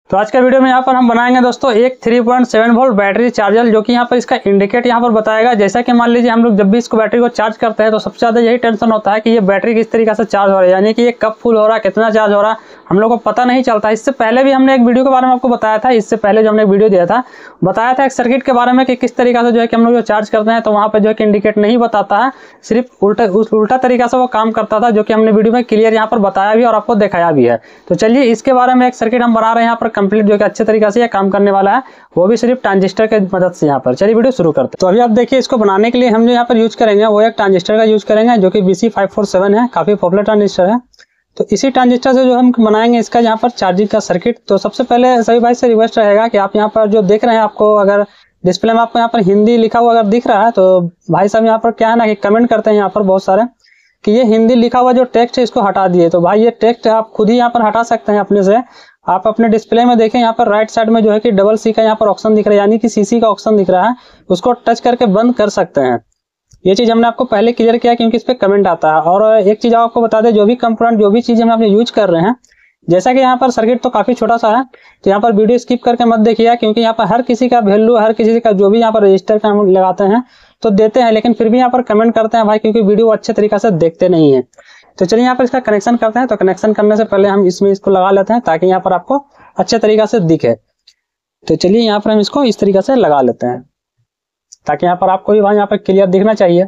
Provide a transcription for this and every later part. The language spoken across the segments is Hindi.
तो आज का वीडियो में यहाँ पर हम बनाएंगे दोस्तों एक 3.7 वोल्ट बैटरी चार्जर, जो कि यहाँ पर इसका इंडिकेट यहाँ पर बताएगा। जैसा कि मान लीजिए हम लोग जब भी इसको बैटरी को चार्ज करते हैं तो सबसे ज़्यादा यही टेंशन होता है कि ये बैटरी किस तरीके से चार्ज हो रहा है, यानी कि ये कब फुल हो रहा है, कितना चार्ज हो रहा है, हम लोग को पता नहीं चलता। इससे पहले भी हमने एक वीडियो के बारे में आपको बताया था, इससे पहले जो हमने एक वीडियो दिया था बताया था एक सर्किट के बारे में कि किस तरीके से जो है कि हम लोग जो चार्ज करते हैं तो वहाँ पर जो है कि इंडिकेट नहीं बताता है, सिर्फ उल्टा तरीका से वो काम करता था, जो कि हमने वीडियो में क्लियर यहाँ पर बताया भी और आपको दिखाया भी है। तो चलिए इसके बारे में एक सर्किट हम बना रहे हैं यहाँ पर कंप्लीट, जो कि अच्छे तरीके से ये काम करने वाला है, वो भी सिर्फ ट्रांजिस्टर के मदद से। यहाँ पर चलिए वीडियो शुरू करते हैं। तो अभी आप देखिए, इसको बनाने के लिए हम जो यहाँ पर यूज करेंगे वो एक ट्रांजिस्टर का यूज करेंगे, जो कि BC547 है, काफी पॉपुलर ट्रांजिस्टर है। तो इसी ट्रांजिस्टर से जो हम बनाएंगे इसका यहाँ पर चार्जिंग का सर्किट। तो सबसे पहले सभी भाई से रिक्वेस्ट रहेगा कि आप यहाँ पर जो देख रहे हैं, आपको अगर डिस्प्ले में आपको यहाँ पर हिंदी लिखा हुआ अगर दिख रहा है तो भाई साहब यहाँ पर क्या है ना कि कमेंट करते हैं यहाँ पर बहुत सारे कि ये हिंदी लिखा हुआ जो टेक्स्ट है इसको हटा दिए। तो भाई ये टेक्स्ट आप खुद ही यहाँ पर हटा सकते हैं अपने से। आप अपने डिस्प्ले में देखें, यहाँ पर राइट साइड में जो है कि डबल सी का यहाँ पर ऑप्शन दिख रहा है, यानी कि CC का ऑप्शन दिख रहा है, उसको टच करके बंद कर सकते हैं। ये चीज हमने आपको पहले क्लियर किया क्योंकि इस पे कमेंट आता है। और एक चीज आपको बता दें, जो भी कंपोनेंट जो भी चीज हम अपने यूज कर रहे हैं, जैसा कि यहाँ पर सर्किट तो काफी छोटा सा है, तो यहाँ पर वीडियो स्किप करके मत देखिएगा, क्योंकि यहाँ पर हर किसी का वैल्यू, हर किसी का जो भी यहाँ पर रजिस्टर का हम लगाते हैं तो देते हैं, लेकिन फिर भी यहाँ पर कमेंट करते हैं भाई, क्योंकि वीडियो अच्छे तरीके से देखते नहीं है। तो चलिए यहाँ पर इसका कनेक्शन करते हैं। तो कनेक्शन करने से पहले हम इसमें इसको लगा लेते हैं ताकि यहाँ पर आपको अच्छे तरीके से दिखे। तो चलिए यहाँ पर हम इसको इस तरीके से लगा लेते हैं ताकि यहाँ पर आपको भी वहाँ यहाँ पर क्लियर दिखना चाहिए।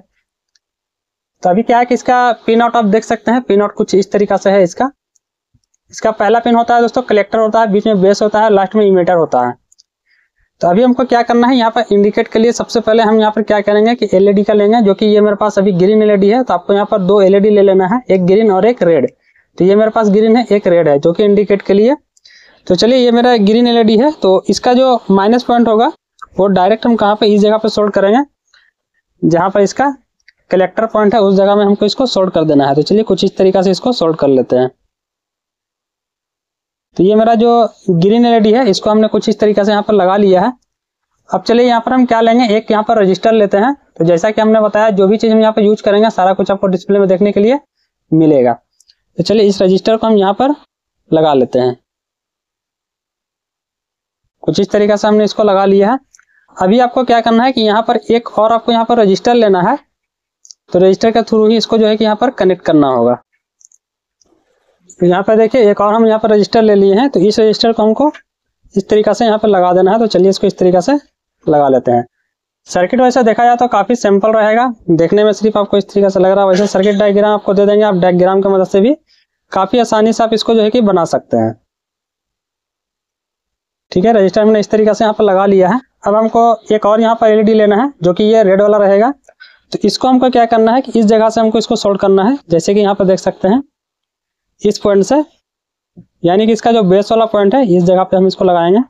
तो अभी क्या है कि इसका पिन आउट आप देख सकते हैं, पिन आउट कुछ इस तरीका से है। इसका पहला पिन होता है दोस्तों कलेक्टर होता है, बीच में बेस होता है, लास्ट में इमीटर होता है। तो अभी हमको क्या करना है, यहाँ पर इंडिकेट के लिए सबसे पहले हम यहाँ पर क्या करेंगे कि LED का लेंगे, जो कि ये मेरे पास अभी ग्रीन LED है। तो आपको यहाँ पर 2 LED ले लेना है, एक ग्रीन और एक रेड। तो ये मेरे पास ग्रीन है, एक रेड है, जो कि इंडिकेट के लिए। तो चलिए ये मेरा ग्रीन LED है, तो इसका जो माइनस पॉइंट होगा वो डायरेक्ट हम कहाँ पे इस जगह पे सोल्ड करेंगे, जहाँ पर इसका कलेक्टर पॉइंट है उस जगह में हमको इसको सोल्ड कर देना है। तो चलिए कुछ इस तरीके से इसको सोल्ड कर लेते हैं। तो ये मेरा जो ग्रीन LED है इसको हमने कुछ इस तरीके से यहाँ पर लगा लिया है। अब चलिए यहाँ पर हम क्या लेंगे, एक यहाँ पर रजिस्टर लेते हैं। तो जैसा कि हमने बताया, जो भी चीज हम यहाँ पर यूज करेंगे सारा कुछ आपको डिस्प्ले में देखने के लिए मिलेगा। तो चलिए इस रजिस्टर को हम यहाँ पर लगा लेते हैं। कुछ इस तरीके से हमने इसको लगा लिया है। अभी आपको क्या करना है कि यहाँ पर एक और आपको यहाँ पर रजिस्टर लेना है। तो रजिस्टर के थ्रू ही इसको जो है कि यहाँ पर कनेक्ट करना होगा। तो यहाँ पर देखिए एक और हम यहाँ पर रजिस्टर ले लिए हैं। तो इस रजिस्टर को हमको इस तरीके से यहाँ पर लगा देना है। तो चलिए इसको इस तरीके से लगा लेते हैं। सर्किट वैसे देखा जाए तो काफी सिंपल रहेगा, देखने में सिर्फ आपको इस तरीके से लग रहा है, वैसे सर्किट डायग्राम आपको दे देंगे, आप डायग्राम की मदद से भी काफी आसानी से आप इसको जो है कि बना सकते हैं। ठीक है, रजिस्टर हमने इस तरीके से यहाँ पर लगा लिया है। अब हमको एक और यहाँ पर LED लेना है, जो कि ये रेड वाला रहेगा। तो इसको हमको क्या करना है कि इस जगह से हमको इसको सोल्ड करना है, जैसे कि यहाँ पर देख सकते हैं इस पॉइंट से, यानी कि इसका जो बेस वाला पॉइंट है इस जगह पे हम इसको लगाएंगे।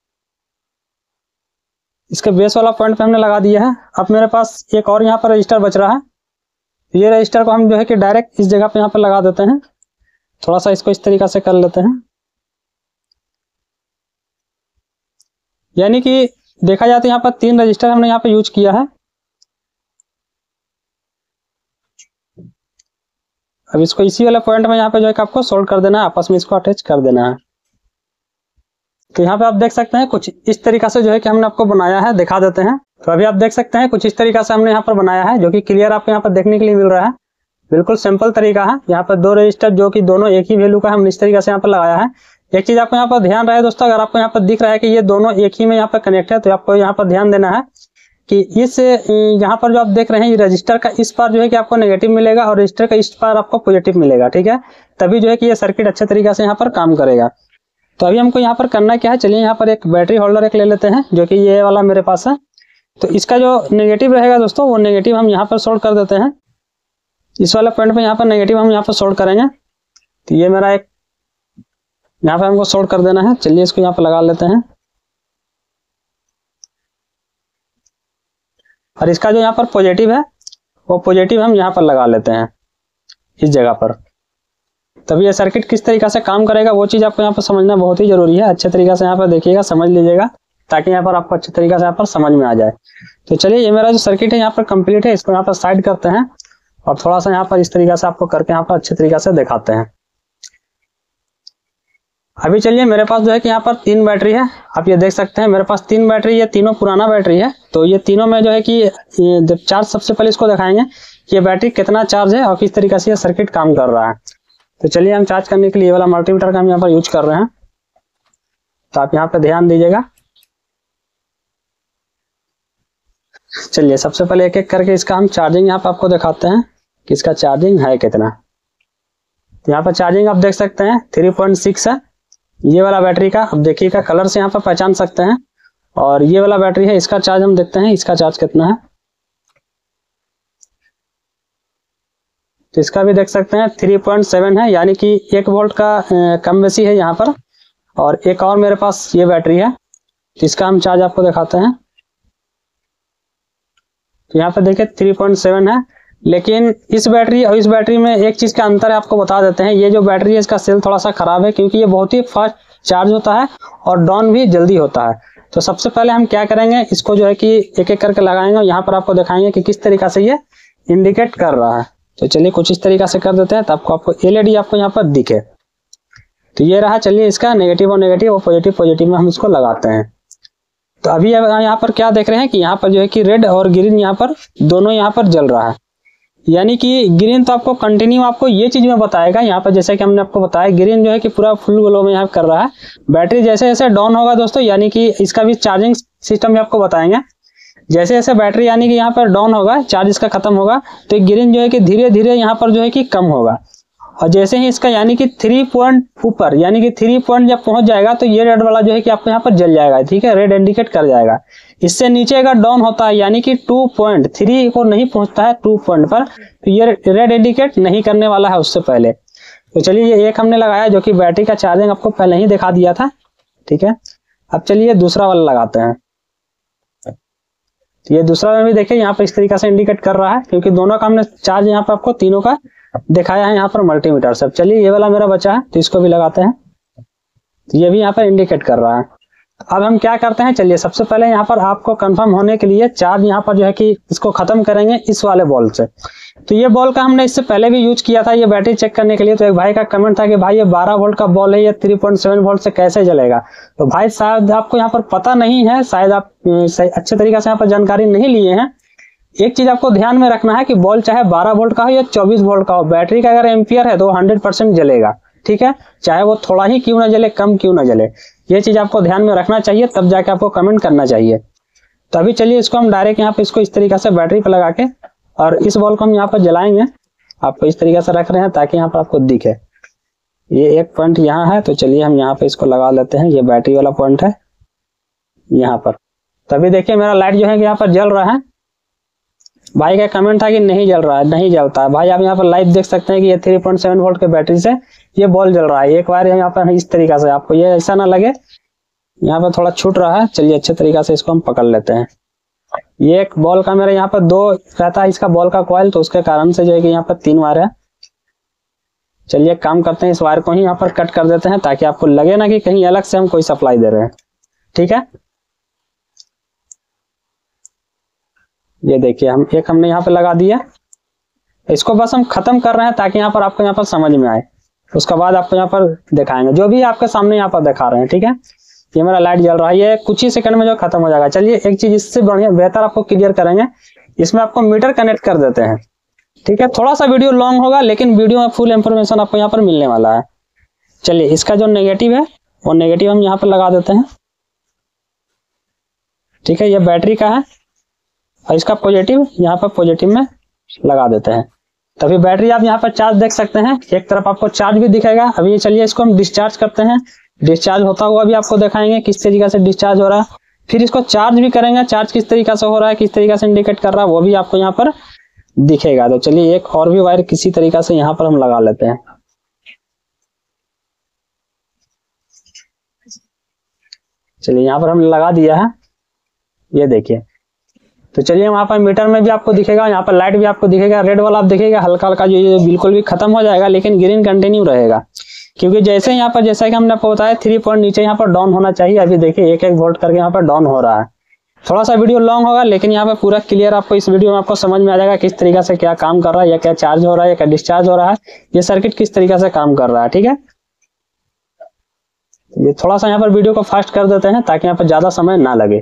इसके बेस वाला पॉइंट पे हमने लगा दिया है। अब मेरे पास एक और यहाँ पर रजिस्टर बच रहा है। ये रजिस्टर को हम जो है कि डायरेक्ट इस जगह पे यहाँ पर लगा देते हैं। थोड़ा सा इसको इस तरीके से कर लेते हैं, यानी कि देखा जाए तो यहाँ पर 3 रजिस्टर हमने यहाँ पे यूज किया है। अब इसको इसी वाले पॉइंट में यहाँ पे जो है कि आपको सोल्ड कर देना है, आपस में इसको अटैच कर देना है। तो यहाँ पे आप देख सकते हैं कुछ इस तरीका से जो है कि हमने आपको बनाया है, दिखा देते हैं। तो अभी आप देख सकते हैं कुछ इस तरीका से हमने यहाँ पर बनाया है, जो कि क्लियर आपको यहाँ पर देखने के लिए मिल रहा है। बिल्कुल सिंपल तरीका है। यहाँ पर 2 रजिस्टर जो कि दोनों एक ही वैल्यू का हमने इस तरीके से यहाँ पर लगाया है। एक चीज आपको यहाँ पर ध्यान रहे दोस्तों, अगर आपको यहाँ पर दिख रहा है कि ये दोनों एक ही में यहाँ पर कनेक्ट है, तो आपको यहाँ पर ध्यान देना है कि इस यहाँ पर जो आप देख रहे हैं ये रजिस्टर का इस पार जो है कि आपको नेगेटिव मिलेगा और रजिस्टर का इस पार आपको पॉजिटिव मिलेगा। ठीक है, तभी जो है कि ये सर्किट अच्छे तरीके से यहाँ पर काम करेगा। तो अभी हमको यहाँ पर करना क्या है, चलिए यहाँ पर एक बैटरी होल्डर एक ले लेते हैं, जो कि ये वाला मेरे पास है। तो इसका जो नेगेटिव रहेगा दोस्तों, वो नेगेटिव हम यहाँ पर सोल्ड कर देते हैं। इस वाले पॉइंट पे यहाँ पर नेगेटिव हम यहाँ पर सोल्ड करेंगे। तो ये मेरा एक यहाँ पे हमको सोल्ड कर देना है। चलिए इसको यहाँ पर लगा लेते हैं। और इसका जो यहाँ पर पॉजिटिव है वो पॉजिटिव हम यहाँ पर लगा लेते हैं इस जगह पर। तभी ये सर्किट किस तरीके से काम करेगा वो चीज आपको यहाँ पर समझना बहुत ही जरूरी है। अच्छे तरीके से यहाँ पर देखिएगा, समझ लीजिएगा, ताकि यहाँ पर आपको अच्छे तरीके से यहाँ पर समझ में आ जाए। तो चलिए ये मेरा जो सर्किट है यहाँ पर कंप्लीट है, इसको यहाँ पर साइड करते हैं और थोड़ा सा यहाँ पर इस तरीके से आपको करके यहाँ पर अच्छे तरीके से दिखाते हैं। अभी चलिए मेरे पास जो है कि यहाँ पर 3 बैटरी है, आप ये देख सकते हैं मेरे पास 3 बैटरी, ये तीनों पुराना बैटरी है। तो ये तीनों में जो है कि जब चार्ज, सबसे पहले इसको दिखाएंगे कि ये बैटरी कितना चार्ज है और किस तरीके से ये सर्किट काम कर रहा है। तो चलिए हम चार्ज करने के लिए ये वाला मल्टीमीटर का हम यहाँ पर यूज कर रहे हैं, तो आप यहाँ पर ध्यान दीजिएगा। चलिए सबसे पहले एक एक करके इसका हम चार्जिंग यहाँ पर आपको दिखाते हैं कि इसका चार्जिंग है कितना। तो यहाँ पर चार्जिंग आप देख सकते हैं 3.6 है ये वाला बैटरी का। अब देखिएगा कलर से यहाँ पर पहचान सकते हैं। और ये वाला बैटरी है, इसका चार्ज हम देखते हैं, इसका चार्ज कितना है। तो इसका भी देख सकते हैं 3.7 है, यानी कि 1 वोल्ट का कम बेसी है यहाँ पर। और एक और मेरे पास ये बैटरी है, तो इसका हम चार्ज आपको दिखाते हैं। तो यहाँ पर देखिए 3.7 है, लेकिन इस बैटरी और इस बैटरी में एक चीज का अंतर है, आपको बता देते हैं। ये जो बैटरी है इसका सेल थोड़ा सा खराब है, क्योंकि ये बहुत ही फास्ट चार्ज होता है और डाउन भी जल्दी होता है। तो सबसे पहले हम क्या करेंगे, इसको जो है कि एक एक करके लगाएंगे और यहाँ पर आपको दिखाएंगे कि किस तरीका से ये इंडिकेट कर रहा है। तो चलिए कुछ इस तरीका से कर देते हैं, तब आपको एलईडी आपको यहाँ पर दिखे। तो ये रहा, चलिए इसका नेगेटिव और नेगेटिव और पॉजिटिव में हम इसको लगाते हैं। तो अभी यहाँ पर क्या देख रहे हैं कि यहाँ पर जो है कि रेड और ग्रीन यहाँ पर दोनों यहाँ पर जल रहा है, यानी कि ग्रीन तो आपको कंटिन्यू आपको ये चीज में बताएगा। यहाँ पर जैसे कि हमने आपको बताया ग्रीन जो है कि पूरा फुल ग्लो में यहाँ कर रहा है। बैटरी जैसे जैसे डाउन होगा दोस्तों, यानी कि इसका भी चार्जिंग सिस्टम भी आपको बताएंगे। जैसे जैसे बैटरी यानी कि यहाँ पर डाउन होगा, चार्ज इसका खत्म होगा, तो ग्रीन जो है कि धीरे धीरे यहाँ पर जो है कि कम होगा। और जैसे ही इसका यानी कि 3 पॉइंट ऊपर, यानी कि 3 पॉइंट जब पहुंच जाएगा तो ये रेड वाला जो है कि आपको यहाँ पर जल जाएगा, ठीक है, रेड इंडिकेट कर जाएगा। इससे नीचे अगर डाउन होता है, यानी कि 2.3 को नहीं पहुंचता है 2 पॉइंट पर, तो ये रेड इंडिकेट नहीं करने वाला है उससे पहले। तो चलिए ये एक हमने लगाया जो कि बैटरी का चार्जिंग आपको पहले ही दिखा दिया था, ठीक है। अब चलिए दूसरा वाला लगाते हैं। ये दूसरा में भी देखिए यहाँ पर इस तरीके से इंडिकेट कर रहा है, क्योंकि दोनों का हमने चार्ज यहाँ पर आपको तीनों का दिखाया है यहाँ पर मल्टीमीटर से। चलिए ये वाला मेरा बचा है, तो इसको भी लगाते हैं। तो ये भी यहाँ पर इंडिकेट कर रहा है। अब हम क्या करते हैं, चलिए सबसे पहले यहाँ पर आपको कंफर्म होने के लिए चार्ज यहाँ पर जो है कि इसको खत्म करेंगे इस वाले बॉल से। तो ये बॉल का हमने इससे पहले भी यूज किया था ये बैटरी चेक करने के लिए। तो एक भाई का कमेंट था कि भाई ये 12 वोल्ट का बॉल है, ये 3.7 वोल्ट से कैसे जलेगा। तो भाई शायद आपको यहाँ पर पता नहीं है, शायद आप अच्छे तरीके से यहाँ पर जानकारी नहीं लिए हैं। एक चीज आपको ध्यान में रखना है कि बॉल चाहे 12 वोल्ट का हो या 24 वोल्ट का हो, बैटरी का अगर एम्पियर है तो 100% जलेगा, ठीक है, चाहे वो थोड़ा ही क्यों ना जले, कम क्यों ना जले। ये चीज आपको ध्यान में रखना चाहिए, तब जाके आपको कमेंट करना चाहिए। तो अभी चलिए इसको हम डायरेक्ट यहाँ पे इसको इस तरीके से बैटरी पे लगा के और इस बॉल को हम यहाँ पर जलाएंगे। आपको इस तरीके से रख रहे हैं ताकि यहाँ पर आपको दिखे। ये एक पॉइंट यहाँ है, तो चलिए हम यहाँ पे इसको लगा लेते हैं। ये बैटरी वाला पॉइंट है यहाँ पर। तभी देखिए मेरा लाइट जो है यहाँ पर जल रहा है। भाई का कमेंट था कि नहीं जल रहा है, नहीं जलता है। भाई आप यहाँ पर लाइव देख सकते हैं कि ये 3.7 वोल्ट के बैटरी से ये बॉल जल रहा है। एक बार यहाँ पर इस तरीके से, आपको ये ऐसा ना लगे, यहाँ पर थोड़ा छूट रहा है। चलिए अच्छे तरीके से इसको हम पकड़ लेते हैं। ये एक बॉल का मेरा यहाँ पर 2 रहता है इसका बॉल का कॉइल, तो उसके कारण से जो है कि यहाँ पर 3 वायर है। चलिए काम करते हैं, इस वायर को ही यहाँ पर कट कर देते हैं ताकि आपको लगे ना कि कहीं अलग से हम कोई सप्लाई दे रहे हैं, ठीक है। ये देखिए हमने यहाँ पे लगा दिया। इसको बस हम खत्म कर रहे हैं ताकि यहाँ पर आपको यहाँ पर समझ में आए। उसके बाद आपको यहाँ पर दिखाएंगे जो भी आपके सामने यहाँ पर दिखा रहे हैं, ठीक है। ये मेरा लाइट जल रहा है, ये कुछ ही सेकंड में जो खत्म हो जाएगा। चलिए एक चीज इससे बढ़िया बेहतर आपको क्लियर करेंगे, इसमें आपको मीटर कनेक्ट कर देते हैं, ठीक है। थोड़ा सा वीडियो लॉन्ग होगा, लेकिन वीडियो में फुल इंफॉर्मेशन आपको यहाँ पर मिलने वाला है। चलिए इसका जो नेगेटिव है वो नेगेटिव हम यहाँ पर लगा देते हैं, ठीक है। ये बैटरी का है और इसका पॉजिटिव यहाँ पर पॉजिटिव में लगा देते हैं। तभी बैटरी आप यहाँ पर चार्ज देख सकते हैं, एक तरफ आपको चार्ज भी दिखेगा। अभी चलिए इसको हम डिस्चार्ज करते हैं। डिस्चार्ज होता हुआ भी आपको दिखाएंगे किस तरीके से डिस्चार्ज हो रहा है। फिर इसको चार्ज भी करेंगे, चार्ज किस तरीके से हो रहा है, किस तरीके से इंडिकेट कर रहा है, वो भी आपको यहाँ पर दिखेगा। तो चलिए एक और भी वायर किसी तरीके से यहाँ पर हम लगा लेते हैं। चलिए यहाँ पर हम लगा दिया है, ये देखिए। तो चलिए वहां पर मीटर में भी आपको दिखेगा, यहाँ पर लाइट भी आपको दिखेगा। रेड वाला आप दिखेगा हल्का हल्का, जो ये बिल्कुल भी खत्म हो जाएगा, लेकिन ग्रीन कंटिन्यू रहेगा। क्योंकि जैसे यहाँ पर, जैसा कि हमने आपको बताया 3 पॉइंट नीचे यहाँ पर डाउन होना चाहिए। अभी देखिए 1-1 वोल्ट करके यहाँ पर डाउन हो रहा है। थोड़ा सा वीडियो लॉन्ग होगा, लेकिन यहाँ पे पूरा क्लियर आपको इस वीडियो में आपको समझ में आ जाएगा किस तरीके से क्या काम कर रहा है, या क्या चार्ज हो रहा है, या क्या डिस्चार्ज हो रहा है, ये सर्किट किस तरीके से काम कर रहा है, ठीक है। ये थोड़ा सा यहाँ पर वीडियो को फास्ट कर देते हैं ताकि यहाँ पर ज़्यादा समय ना लगे।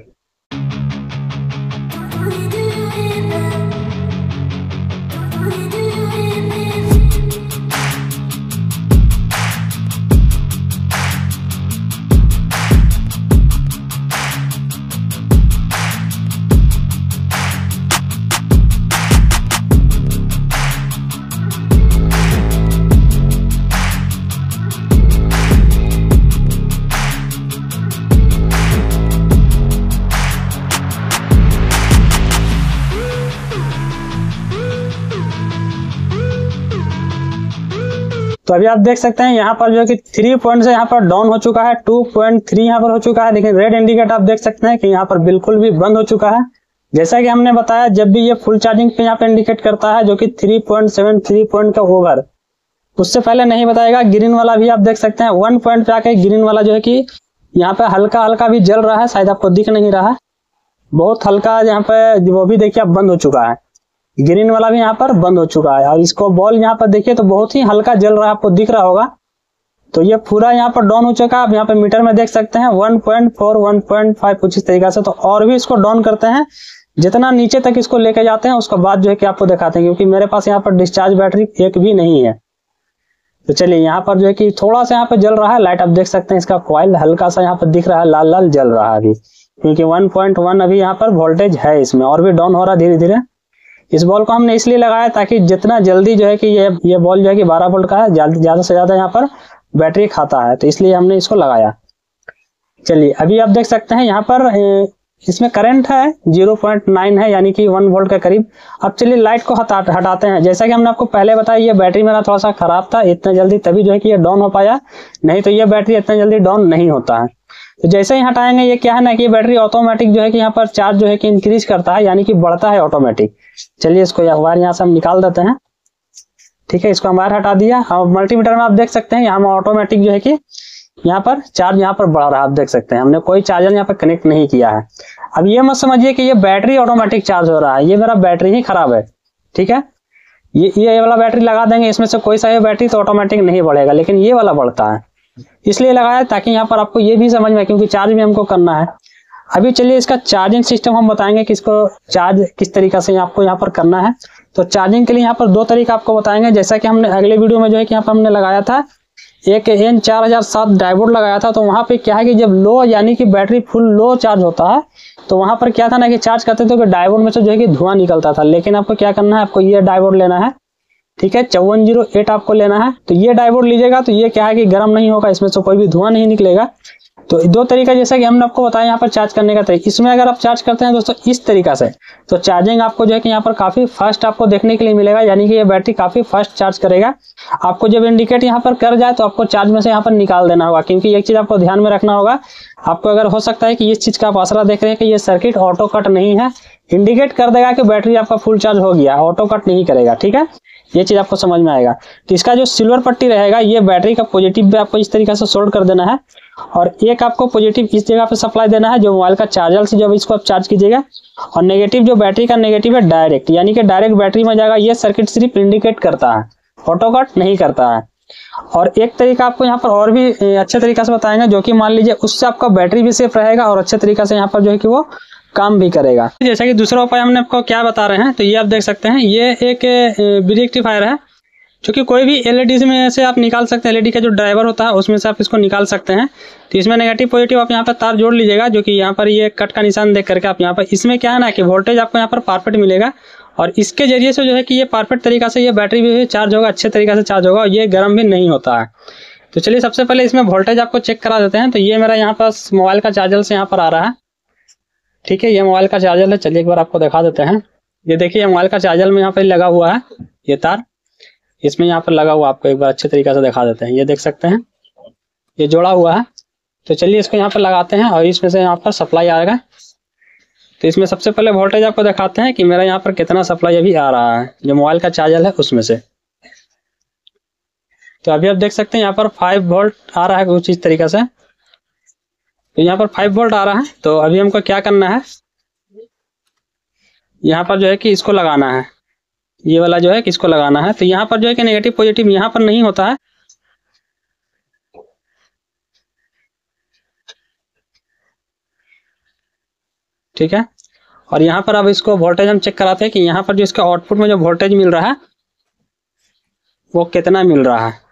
तो अभी आप देख सकते हैं यहाँ पर जो है कि 3 पॉइंट से यहाँ पर डाउन हो चुका है, 2.3 यहाँ पर हो चुका है, लेकिन रेड इंडिकेट आप देख सकते हैं कि यहाँ पर बिल्कुल भी बंद हो चुका है। जैसा कि हमने बताया, जब भी ये फुल चार्जिंग पे यहाँ पे इंडिकेट करता है जो कि 3.73 पॉइंट का ओवर, उससे पहले नहीं बताएगा। ग्रीन वाला भी आप देख सकते हैं 1 पॉइंट पे आके ग्रीन वाला जो है कि यहाँ पे हल्का हल्का भी जल रहा है, शायद आपको दिख नहीं रहा है, बहुत हल्का यहाँ पे वो भी देखिए अब बंद हो चुका है। ग्रीन वाला भी यहाँ पर बंद हो चुका है और इसको बॉल यहाँ पर देखिए तो बहुत ही हल्का जल रहा है, आपको दिख रहा होगा। तो ये पूरा यहाँ पर डाउन हो चुका है। आप यहाँ पे मीटर में देख सकते हैं 1.4 1.5 कुछ इस तरीके से। तो और भी इसको डाउन करते हैं, जितना नीचे तक इसको लेके जाते हैं उसके बाद जो है कि आपको दिखाते हैं, क्योंकि मेरे पास यहाँ पर डिस्चार्ज बैटरी एक भी नहीं है। तो चलिए यहाँ पर जो है कि थोड़ा सा यहाँ पे जल रहा है लाइट, आप देख सकते हैं इसका कॉइल हल्का सा यहाँ पर दिख रहा है, लाल लाल जल रहा है अभी, क्योंकि 1.1 अभी यहाँ पर वोल्टेज है इसमें, और भी डाउन हो रहा है धीरे धीरे। इस बॉल को हमने इसलिए लगाया ताकि जितना जल्दी जो है कि ये बॉल जो है कि 12 वोल्ट का है, ज्यादा से ज्यादा यहाँ पर बैटरी खाता है, तो इसलिए हमने इसको लगाया। चलिए अभी आप देख सकते हैं यहाँ पर इसमें करंट है 0.9 है, यानी कि 1 वोल्ट के करीब। अब चलिए लाइट को हटाते हैं। जैसा कि हमने आपको पहले बताया, ये बैटरी मेरा थोड़ा सा खराब था इतना जल्दी, तभी जो है कि ये डाउन हो पाया, नहीं तो ये बैटरी इतना जल्दी डाउन नहीं होता है। तो जैसे ही हटाएंगे, ये क्या है ना कि बैटरी ऑटोमेटिक जो है कि यहाँ पर चार्ज जो है कि इंक्रीज करता है, यानी कि बढ़ता है ऑटोमेटिक। चलिए इसको वायर यहाँ से हम निकाल देते हैं, ठीक है, इसको हम वायर हटा दिया। और मल्टीमीटर में आप देख सकते हैं यहाँ में ऑटोमेटिक जो है कि यहाँ पर चार्ज यहाँ पर बढ़ रहा है, आप देख सकते हैं हमने कोई चार्जर यहाँ पर कनेक्ट नहीं किया है। अब ये मत समझिए कि ये बैटरी ऑटोमेटिक चार्ज हो रहा है, ये मेरा बैटरी ही खराब है, ठीक है। ये वाला बैटरी लगा देंगे इसमें से कोई सा ये बैटरी तो ऑटोमेटिक नहीं बढ़ेगा, लेकिन ये वाला बढ़ता है, इसलिए लगाया ताकि यहाँ पर आपको ये भी समझ में, क्योंकि चार्ज भी हमको करना है। अभी चलिए इसका चार्जिंग सिस्टम हम बताएंगे कि इसको चार्ज किस तरीके से आपको यहाँ पर करना है। तो चार्जिंग के लिए यहाँ पर 2 तरीका आपको बताएंगे, जैसा कि हमने अगले वीडियो में जो है कि यहाँ पर हमने लगाया था एक N4007 डायोड लगाया था। तो वहाँ पे क्या है कि जब लो यानी कि बैटरी फुल लो चार्ज होता है, तो वहाँ पर क्या था ना कि चार्ज करते थे तो डायोड में से जो है कि धुआं निकलता था। लेकिन आपको क्या करना है, आपको ये डायोड लेना है, ठीक है, 5408 आपको लेना है। तो ये डायोड लीजिएगा तो ये क्या है कि गर्म नहीं होगा, इसमें से कोई भी धुआं नहीं निकलेगा। तो 2 तरीका जैसा कि हमने आपको बताया यहाँ पर चार्ज करने का तरीका। इसमें अगर आप चार्ज करते हैं दोस्तों इस तरीका से, तो चार्जिंग आपको जो है कि यहाँ पर काफी फास्ट आपको देखने के लिए मिलेगा, यानी कि ये बैटरी काफी फास्ट चार्ज करेगा। आपको जब इंडिकेट यहाँ पर कर जाए तो आपको चार्ज में से यहाँ पर निकाल देना होगा, क्योंकि एक चीज आपको ध्यान में रखना होगा। आपको अगर हो सकता है कि इस चीज का आप आसरा देख रहे हैं कि ये सर्किट ऑटो कट नहीं है, इंडिकेट कर देगा कि बैटरी आपका फुल चार्ज हो गया, ऑटो कट नहीं करेगा, ठीक है, ये चीज आपको समझ में आएगा। तो इसका जो सिल्वर पट्टी रहेगा, ये बैटरी का पॉजिटिव पे आपको इस तरीके से सोल्ड कर देना है, और एक आपको पॉजिटिव इस जगह पे सप्लाई देना है जो मोबाइल का चार्जर से जब इसको आप चार्ज कीजिएगा, और नेगेटिव जो बैटरी का नेगेटिव है डायरेक्ट, यानी कि डायरेक्ट बैटरी में जाएगा। ये सर्किट सिर्फ इंडिकेट करता है, ऑटो कट नहीं करता है। और एक तरीका आपको यहाँ पर और भी अच्छे तरीके से बताएंगे, जो कि मान लीजिए उससे आपका बैटरी भी सेफ रहेगा और अच्छे तरीके से यहाँ पर जो है कि वो काम भी करेगा। जैसा कि दूसरा उपाय हमने आपको क्या बता रहे हैं, तो ये आप देख सकते हैं, ये एक रेक्टिफायर है, जो कि कोई भी एलईडी में से आप निकाल सकते हैं। एलईडी का जो ड्राइवर होता है उसमें से आप इसको निकाल सकते हैं। तो इसमें नेगेटिव पॉजिटिव आप यहाँ पर तार जोड़ लीजिएगा, जो कि यहाँ पर ये कट का निशान देख करके आप यहाँ पर, इसमें क्या है ना कि वोल्टेज आपको यहाँ पर परफेक्ट मिलेगा, और इसके जरिए से जो है कि ये परफेक्ट तरीका से ये बैटरी भी चार्ज होगा, अच्छे तरीके से चार्ज होगा, और ये गर्म भी नहीं होता है। तो चलिए सबसे पहले इसमें वोल्टेज आपको चेक करा देते हैं। तो ये मेरा यहाँ पास मोबाइल का चार्जर से यहाँ पर आ रहा है, ठीक है, ये मोबाइल का चार्जर है। चलिए एक बार आपको दिखा देते हैं। ये देखिए मोबाइल का चार्जर में यहाँ पर लगा हुआ है ये तार, इसमें यहाँ पर लगा हुआ, आपको एक बार अच्छे तरीके से दिखा देते हैं। ये देख सकते हैं ये जोड़ा हुआ है। तो चलिए इसको यहाँ पर लगाते हैं और इसमें से यहाँ पर सप्लाई आएगा। तो इसमें सबसे पहले वोल्टेज आपको दिखाते हैं कि मेरा यहाँ पर कितना सप्लाई अभी आ रहा है, जो मोबाइल का चार्जर है उसमें से। तो अभी आप देख सकते हैं यहाँ पर 5 वोल्ट आ रहा है कुछ इस तरीके से। तो यहाँ पर 5 वोल्ट आ रहा है। तो अभी हमको क्या करना है, यहाँ पर जो है कि इसको लगाना है, ये वाला जो है कि इसको लगाना है। तो यहाँ पर जो है कि नेगेटिव पॉजिटिव यहाँ पर नहीं होता है, ठीक है। और यहाँ पर अब इसको वोल्टेज हम चेक कराते हैं कि यहाँ पर जो इसका आउटपुट में जो वोल्टेज मिल रहा है वो कितना मिल रहा है।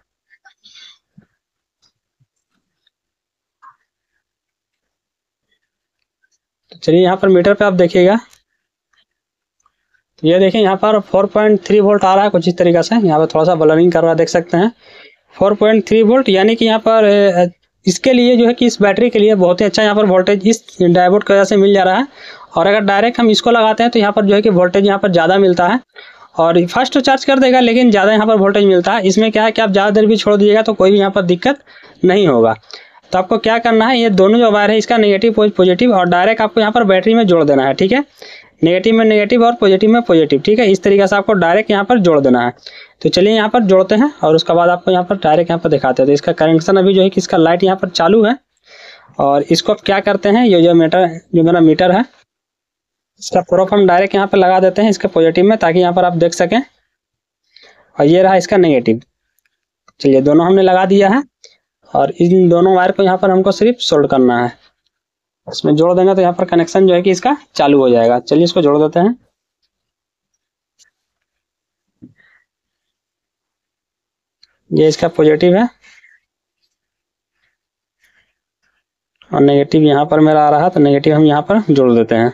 तो चलिए यहाँ पर मीटर पे आप देखिएगा, तो ये देखिए यहाँ पर 4.3 वोल्ट आ रहा है कुछ इस तरीके से। यहाँ पर थोड़ा सा ब्लरिंग कर रहा है, देख सकते हैं 4.3 वोल्ट, यानी कि यहाँ पर इसके लिए जो है कि इस बैटरी के लिए बहुत ही अच्छा यहाँ पर वोल्टेज इस डायोड की वजह से मिल जा रहा है। और अगर डायरेक्ट हम इसको लगाते हैं तो यहाँ पर जो है कि वोल्टेज यहाँ पर ज़्यादा मिलता है और फास्ट चार्ज कर देगा, लेकिन ज़्यादा यहाँ पर वोल्टेज मिलता है। इसमें क्या है कि आप ज़्यादा देर भी छोड़ दीजिएगा तो कोई भी यहाँ पर दिक्कत नहीं होगा। तो आपको क्या करना है, ये दोनों जो वायर है इसका नेगेटिव पॉजिटिव और डायरेक्ट आपको यहाँ पर बैटरी में जोड़ देना है, ठीक है। नेगेटिव में नेगेटिव और पॉजिटिव में पॉजिटिव, ठीक है। इस तरीके से आपको डायरेक्ट यहाँ पर जोड़ देना है। तो चलिए यहाँ पर जोड़ते हैं और उसके बाद आपको यहाँ पर डायरेक्ट यहाँ पर दिखाते हैं। तो इसका कनेक्शन अभी जो है कि इसका लाइट यहाँ पर चालू है और इसको क्या करते हैं, ये जो मेरा मीटर है इसका प्रूफ हम डायरेक्ट यहाँ पर लगा देते हैं इसके पॉजिटिव में, ताकि यहाँ पर आप देख सकें। और ये रहा इसका नेगेटिव। चलिए दोनों हमने लगा दिया है और इन दोनों वायर को यहाँ पर हमको सिर्फ सोल्ड करना है। इसमें जोड़ देंगे तो यहाँ पर कनेक्शन जो है कि इसका चालू हो जाएगा। चलिए इसको जोड़ देते हैं। ये इसका पॉजिटिव है और नेगेटिव यहाँ पर मेरा आ रहा है, तो नेगेटिव हम यहाँ पर जोड़ देते हैं।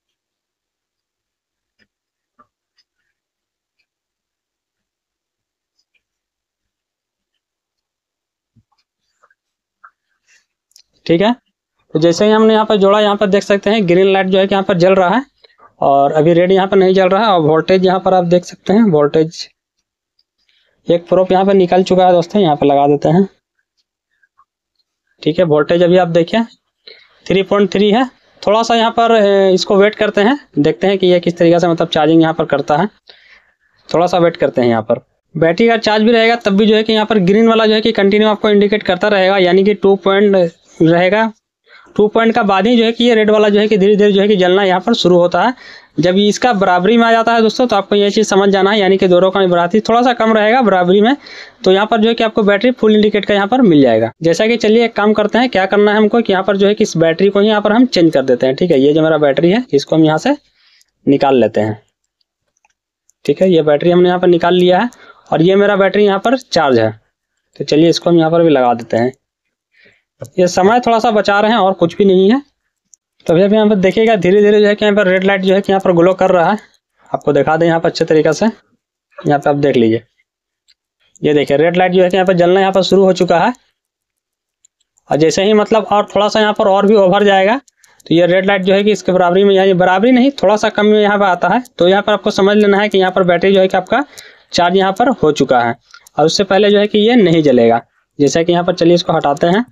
ठीक है। तो जैसे ही हमने यहाँ पर जोड़ा, यहाँ पर देख सकते हैं ग्रीन लाइट जो है कि यहाँ पर जल रहा है और अभी रेड यहाँ पर नहीं जल रहा है। और वोल्टेज यहाँ पर आप देख सकते हैं, वोल्टेज एक प्रूफ यहाँ पर निकल चुका है दोस्तों, यहाँ पर लगा देते हैं। ठीक है, वोल्टेज अभी आप देखिए 3.3 है। थोड़ा सा यहाँ पर इसको वेट करते हैं, देखते हैं कि ये किस तरीके से मतलब चार्जिंग यहाँ पर करता है। थोड़ा सा वेट करते हैं। यहाँ पर बैटरी का चार्ज भी रहेगा तब भी जो है कि यहाँ पर ग्रीन वाला जो है कि कंटिन्यू आपको इंडिकेट करता रहेगा, यानी कि 2 पॉइंट रहेगा। 2 पॉइंट का बाद ही जो है कि ये रेड वाला जो है कि धीरे धीरे जो है कि जलना यहाँ पर शुरू होता है। जब इसका बराबरी में आ जाता है दोस्तों, तो आपको ये चीज़ समझ जाना है, यानी कि दोनों का बराबरी थोड़ा सा कम रहेगा बराबरी में, तो यहाँ पर जो है कि आपको बैटरी फुल इंडिकेट का यहाँ पर मिल जाएगा। जैसा कि चलिए एक काम करते हैं, क्या करना है हमको कि यहाँ पर जो है कि इस बैटरी को यहाँ पर हम चेंज कर देते हैं। ठीक है, ये जो मेरा बैटरी है इसको हम यहाँ से निकाल लेते हैं। ठीक है, ये बैटरी हमने यहाँ पर निकाल लिया है और ये मेरा बैटरी यहाँ पर चार्ज है। तो चलिए इसको हम यहाँ पर भी लगा देते हैं। ये समय थोड़ा सा बचा रहे हैं और कुछ भी नहीं है। तो अभी यहाँ पर देखिएगा धीरे धीरे जो है कि यहाँ पर रेड लाइट जो है कि यहाँ पर ग्लो कर रहा है। आपको दिखा दें यहाँ पर अच्छे तरीके से, यहाँ पे आप देख लीजिए। ये देखिए रेड लाइट जो है कि यहाँ पर जलना यहाँ पर शुरू हो चुका है। और जैसे ही मतलब और थोड़ा सा यहाँ पर और भी ओवर जाएगा तो ये रेड लाइट जो है कि इसके बराबरी में, यानी बराबरी नहीं थोड़ा सा कम में यहाँ पर आता है। तो यहाँ पर आपको समझ लेना है कि यहाँ पर बैटरी जो है कि आपका चार्ज यहाँ पर हो चुका है और उससे पहले जो है कि ये नहीं जलेगा। जैसा कि यहाँ पर चलिए इसको हटाते हैं।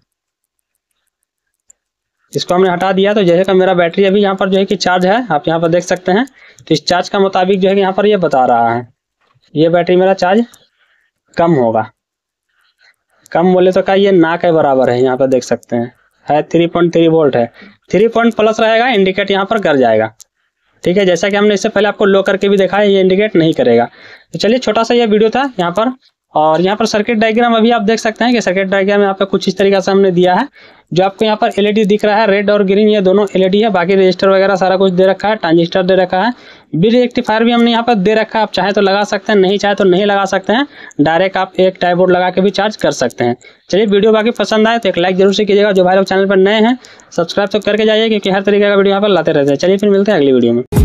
इसको हमने हटा दिया तो जैसे कि मेरा बैटरी अभी यहाँ पर जो है कि चार्ज है, आप यहाँ पर देख सकते हैं। तो इस चार्ज का मुताबिक जो है कि यहाँ पर ये बता रहा है ये बैटरी मेरा चार्ज कम होगा। कम बोले तो क्या, ये ना के बराबर है। यहाँ पर देख सकते हैं है 3.3 वोल्ट है। 3 पॉइंट प्लस रहेगा, इंडिकेट यहाँ पर कर जाएगा। ठीक है, जैसा कि हमने इससे पहले आपको लो करके भी दिखाया, ये इंडिकेट नहीं करेगा। तो चलिए छोटा सा ये वीडियो था यहाँ पर। और यहाँ पर सर्किट डायग्राम अभी आप देख सकते हैं कि सर्किट डायग्राम यहाँ पे कुछ इस तरीके से हमने दिया है। जो आपको यहाँ पर एलईडी दिख रहा है रेड और ग्रीन, ये दोनों एलईडी है। बाकी रजिस्टर वगैरह सारा कुछ दे रखा है, ट्रांजिस्टर दे रखा है, बिल रेक्टिफायर भी हमने यहाँ पर दे रखा है। आप चाहे तो लगा सकते हैं, नहीं चाहे तो नहीं लगा सकते हैं। डायरेक्ट आप एक टाई बोर्ड लगा के भी चार्ज कर सकते हैं। चलिए वीडियो बाकी पसंद आए तो एक लाइक जरूर से कीजिएगा। जो भाई लोग चैनल पर नए हैं सब्सक्राइब तो करके जाइए, क्योंकि हर तरीके का वीडियो यहाँ पर लाते रहते हैं। चलिए फिर मिलते हैं अगली वीडियो में।